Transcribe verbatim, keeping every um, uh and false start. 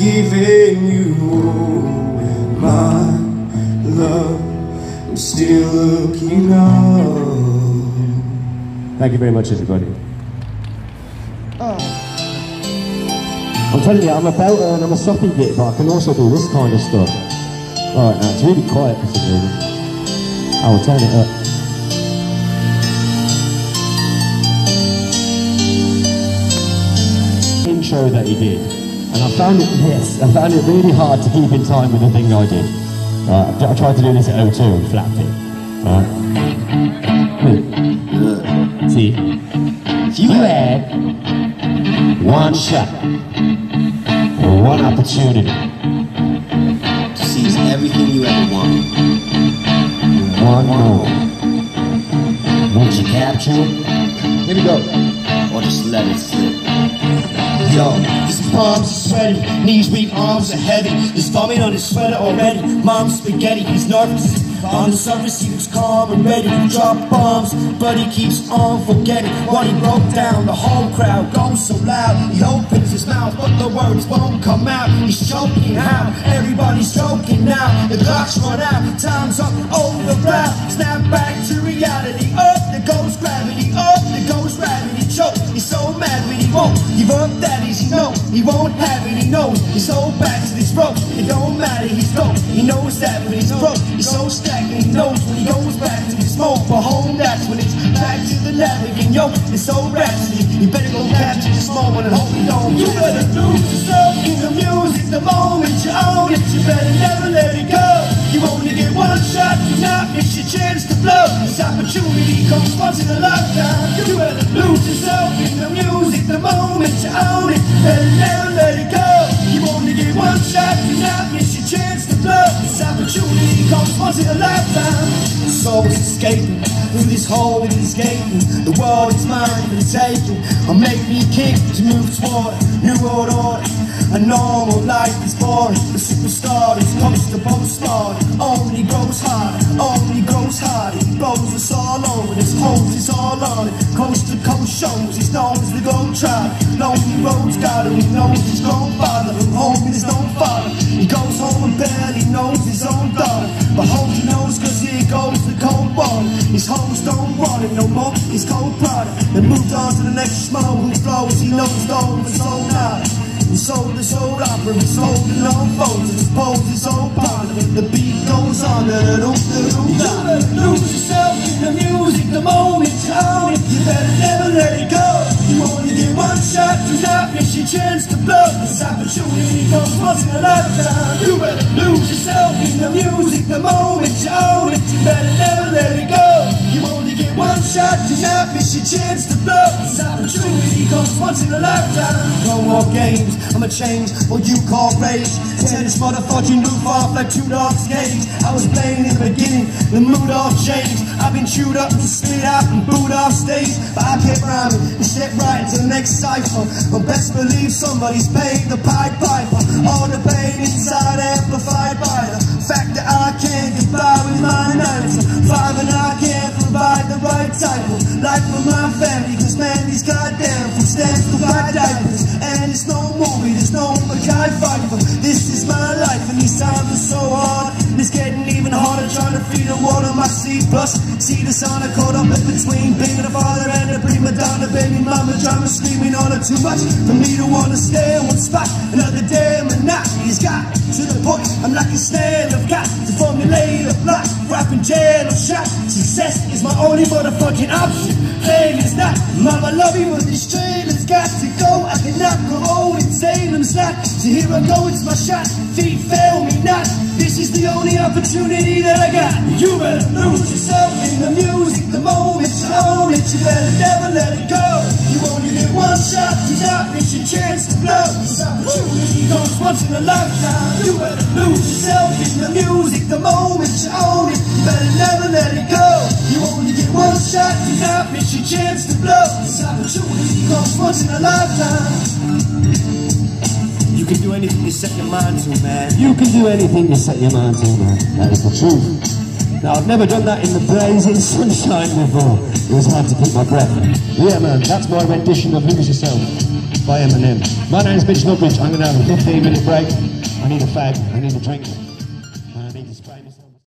giving you all my love. I'm still looking up. Thank you very much, everybody. Oh. I'm telling you, I'm a belter and I'm a soppy bit, but I can also do this kind of stuff. Alright, now it's really quiet for some reason. I will turn it up. Intro that he did, and I found it, yes, I found it really hard to keep in time with the thing I did. Right, I tried to do this at O two and flapped it. Right. See, if you had one shot or one opportunity to seize everything you ever wanted, one more, would you capture it? Here we go. Or just let it slip? Yo, his palms are sweaty, knees weak, arms are heavy. There's vomit on his sweater already. Mom's spaghetti, he's nervous. On the surface he looks calm and ready to drop bombs, but he keeps on forgetting what he broke down. The whole crowd goes so loud, he opens his mouth but the words won't come out. He's choking out, everybody's choking now. The clock's run out, time's up, over round. Snap back to reality, up there goes gravity, up there goes gravity. Choke, he's so mad but he won't give up that easy, no. He won't have it, he knows his whole back to this rope. It don't matter, he's broke, he knows that when he's broke. He's so stacked and he knows when he goes back to his smoke. But home, that's when it's back to the lab again. Yo, it's so rhapsody, you better go capture this moment and hope you don't. You better lose yourself in the music the moment you own it. You better never let it go. You only get one shot, do not miss your chance to blow. This opportunity comes once in a lifetime. You better lose yourself in the music the moment you own it. Better never let it go. You only get one shot, do not miss your chance to blow. This opportunity comes once in a lifetime. The soul is escaping through this hole it is gaping. The world is mine for the taking. I'll make me king to move toward a new world order. A normal life is boring. The superstar is comes to boast smart. Only grows harder, only grows harder. He blows us all over, his hose is all on it. Coast to coast shows, he's known as the globetrotter. Lonely roads got him, he knows his grandfather. From home there's no father. He goes home and barely knows his own daughter. But home he knows cause here goes the cold water. His hoes don't want it no more, his cold product. Then moved on to the next schmo who flows. He knows gold is sold out. He sold his old opera, he sold it on phones, and exposed his old partner. The beat goes on, da da da da da. You better lose yourself in the music the moment you own it. You better never let it go. You only get one shot, do not miss your chance to blow. This opportunity comes once in a lifetime. You better lose yourself in the music the moment you own it. You better never let it go. You only get one shot, do not miss your chance to blow. This opportunity comes once in a lifetime. No more games, I'ma change what you call rage. Tennis motherfucking roof off like two dogs' cage. I was playing in the beginning, the mood all changed. I've been chewed up and spit out and booed off stage, but I kept rhyming and stepped right into the next cipher. But best believe somebody's paid the Pied Piper. All the pain inside amplified by the fact that I can't get by with my nights. Five and I can't provide the right type of life for my family. Cause man, these goddamn food stamps provide diapers. And it's no movie, there's no guy fight for. This is my life and these times are so hard. It's getting even harder trying to feed the water my seed. Plus, see the sound I caught up in between being a father and a prima donna. Baby mama drama screaming on her too much for me to wanna stay in one spot. Another day monotony's got to the point I'm like a snail. I've got to formulate a plot, rapping jail or shot. Success is my only motherfucking option. Failure's not. Mama love you with this trail, it's got to go. I cannot grow old in Salem's lot. So here I go, it's my shot. Feet fail me not. This is the only opportunity that I got. You better lose yourself in the music the moment you own it. You better never let it go. You only get one shot, do not miss your chance to blow. This opportunity comes once in a lifetime. You better lose yourself in the music the moment you own it. You better never let it go. You only get one shot, do not miss your chance to blow. This opportunity comes once in a lifetime. You can do anything you set your mind to, man. You can do anything you set your mind to, man. That is the truth. Now, I've never done that in the blazing sunshine before. It was hard to keep my breath. Yeah, man, that's my rendition of Lose Yourself. by Eminem. My name's Mitch. I'm going to have a fifteen minute break. I need a fag, I need a drink, and I need to spray myself.